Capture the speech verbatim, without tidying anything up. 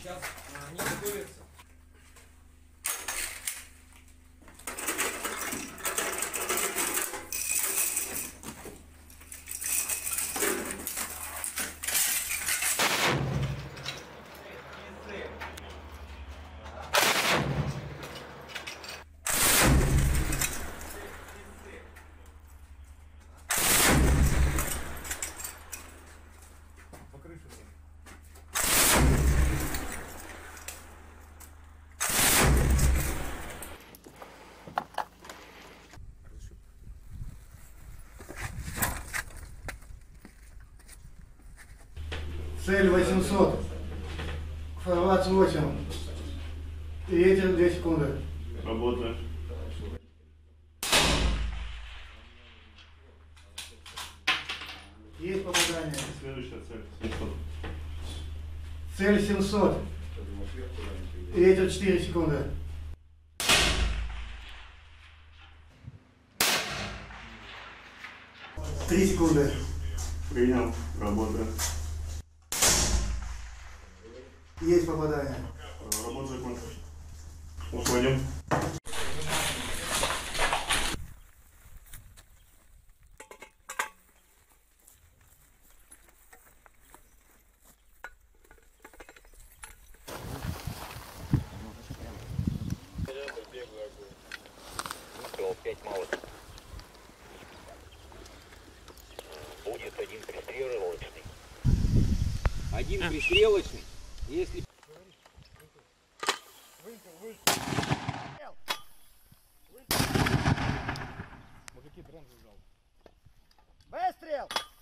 Сейчас они готовятся. Цель восемьсот. Форвард восемь. Ветер две секунды. Работа. Есть попадание. Следующая цель. семьсот. Цель семьсот. Ветер четыре секунды. три секунды. Принял. Работа. Есть попадание. Работа закончена. Уходим. пять малых. Будет один пристрелочный. Один пристрелочный. Если... Выстрел!